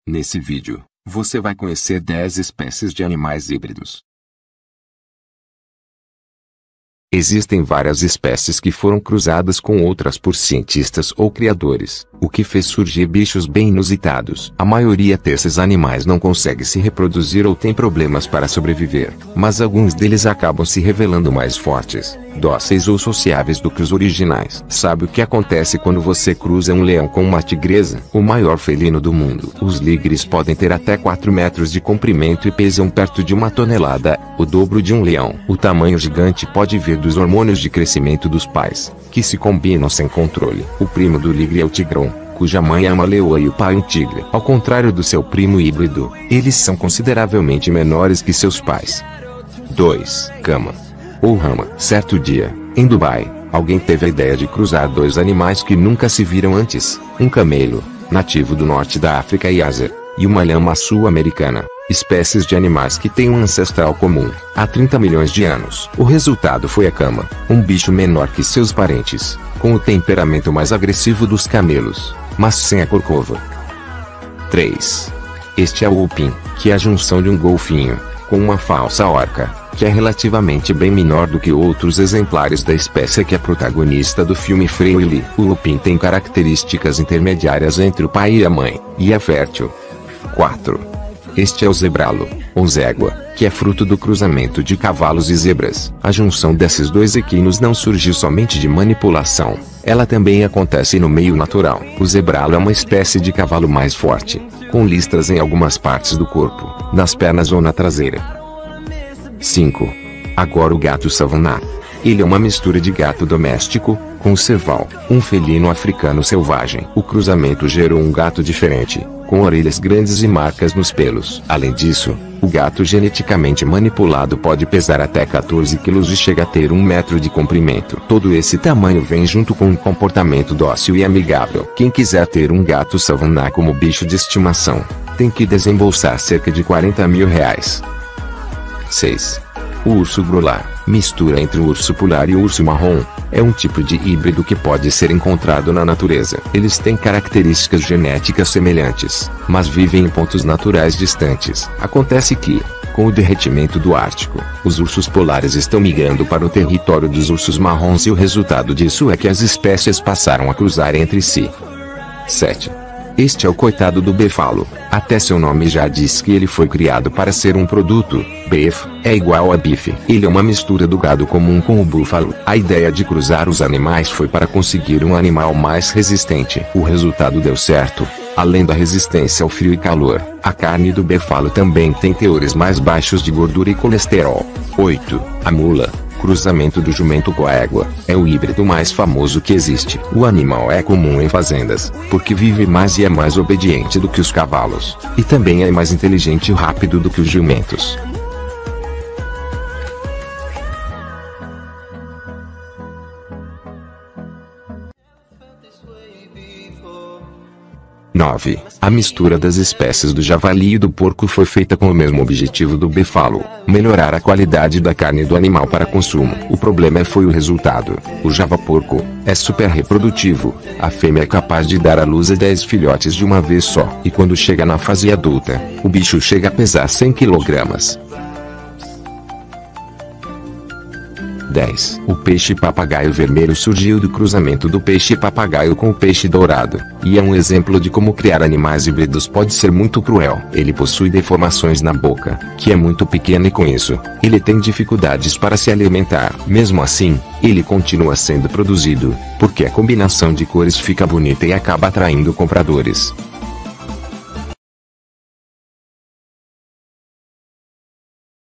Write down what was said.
Nesse vídeo, você vai conhecer 10 espécies de animais híbridos. Existem várias espécies que foram cruzadas com outras por cientistas ou criadores, o que fez surgir bichos bem inusitados. A maioria desses animais não consegue se reproduzir ou tem problemas para sobreviver, mas alguns deles acabam se revelando mais fortes, dóceis ou sociáveis do que os originais. Sabe o que acontece quando você cruza um leão com uma tigresa? O maior felino do mundo. Os ligres podem ter até 4 metros de comprimento e pesam perto de 1 tonelada, o dobro de um leão. O tamanho gigante pode vir dos hormônios de crescimento dos pais, que se combinam sem controle. O primo do ligre é o tigrão, cuja mãe é uma leoa e o pai um tigre. Ao contrário do seu primo híbrido, eles são consideravelmente menores que seus pais. 2. Cama ou rama. Certo dia, em Dubai, alguém teve a ideia de cruzar 2 animais que nunca se viram antes: um camelo, nativo do norte da África e Ásia, e uma lhama sul-americana, espécies de animais que têm um ancestral comum, há 30 milhões de anos. O resultado foi a cama, um bicho menor que seus parentes, com o temperamento mais agressivo dos camelos, mas sem a corcova. 3. Este é o upim, que é a junção de um golfinho, com uma falsa orca, que é relativamente bem menor do que outros exemplares da espécie que é protagonista do filme Free Willy. O upim tem características intermediárias entre o pai e a mãe, e é fértil. 4. Este é o zebralo, ou zégua, que é fruto do cruzamento de cavalos e zebras. A junção desses dois equinos não surgiu somente de manipulação, ela também acontece no meio natural. O zebralo é uma espécie de cavalo mais forte, com listras em algumas partes do corpo, nas pernas ou na traseira. 5. Agora o gato savannah. Ele é uma mistura de gato doméstico, com serval, um felino africano selvagem. O cruzamento gerou um gato diferente, com orelhas grandes e marcas nos pelos. Além disso, o gato geneticamente manipulado pode pesar até 14 quilos e chega a ter 1 metro de comprimento. Todo esse tamanho vem junto com um comportamento dócil e amigável. Quem quiser ter um gato savannah como bicho de estimação, tem que desembolsar cerca de R$40 mil. 6. O urso grular, mistura entre o urso polar e o urso marrom, é um tipo de híbrido que pode ser encontrado na natureza. Eles têm características genéticas semelhantes, mas vivem em pontos naturais distantes. Acontece que, com o derretimento do Ártico, os ursos polares estão migrando para o território dos ursos marrons e o resultado disso é que as espécies passaram a cruzar entre si. 7. Este é o coitado do búfalo. Até seu nome já diz que ele foi criado para ser um produto. Beef é igual a bife. Ele é uma mistura do gado comum com o búfalo. A ideia de cruzar os animais foi para conseguir um animal mais resistente. O resultado deu certo. Além da resistência ao frio e calor, a carne do búfalo também tem teores mais baixos de gordura e colesterol. 8. A mula. Cruzamento do jumento com a égua, é o híbrido mais famoso que existe. O animal é comum em fazendas, porque vive mais e é mais obediente do que os cavalos, e também é mais inteligente e rápido do que os jumentos. A mistura das espécies do javali e do porco foi feita com o mesmo objetivo do búfalo: melhorar a qualidade da carne do animal para consumo. O problema foi o resultado. O javaporco é super reprodutivo. A fêmea é capaz de dar à luz a 10 filhotes de uma vez só. E quando chega na fase adulta, o bicho chega a pesar 100 kg. 10. O peixe-papagaio vermelho surgiu do cruzamento do peixe-papagaio com o peixe dourado, e é um exemplo de como criar animais híbridos pode ser muito cruel. Ele possui deformações na boca, que é muito pequena, e com isso, ele tem dificuldades para se alimentar. Mesmo assim, ele continua sendo produzido, porque a combinação de cores fica bonita e acaba atraindo compradores.